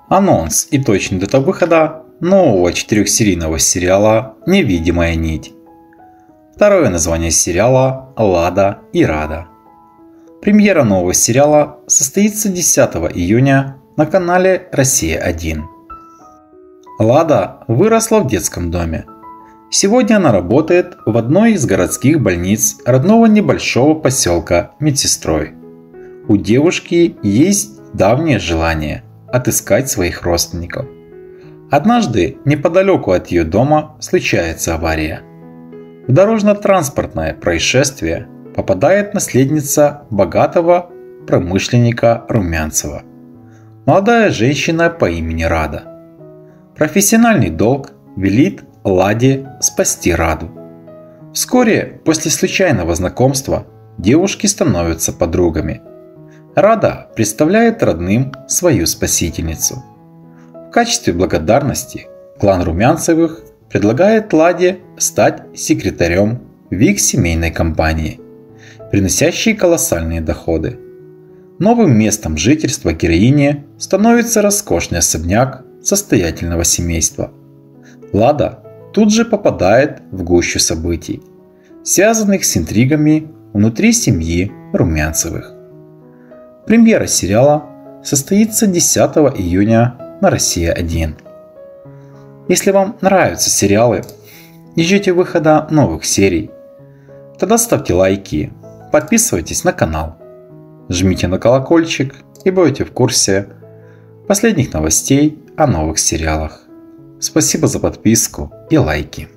Анонс и точная дата выхода нового 4-серийного сериала «Невидимая нить». Второе название сериала «Лада и Рада». Премьера нового сериала состоится 10 июня на канале «Россия-1». Лада выросла в детском доме. Сегодня она работает в одной из городских больниц родного небольшого поселка медсестрой. У девушки есть давнее желание отыскать своих родственников. Однажды неподалеку от ее дома случается авария. В дорожно-транспортное происшествие попадает наследница богатого промышленника Румянцева, молодая женщина по имени Рада. Профессиональный долг велит Ладе спасти Раду. Вскоре после случайного знакомства девушки становятся подругами. Рада представляет родным свою спасительницу. В качестве благодарности клан Румянцевых предлагает Ладе стать секретарем в их семейной компании, приносящей колоссальные доходы. Новым местом жительства героини становится роскошный особняк состоятельного семейства. Лада тут же попадает в гущу событий, связанных с интригами внутри семьи Румянцевых. Премьера сериала состоится 10 июня на Россия-1. Если вам нравятся сериалы и ждете выхода новых серий, тогда ставьте лайки, подписывайтесь на канал, жмите на колокольчик и будете в курсе последних новостей о новых сериалах. Спасибо за подписку и лайки.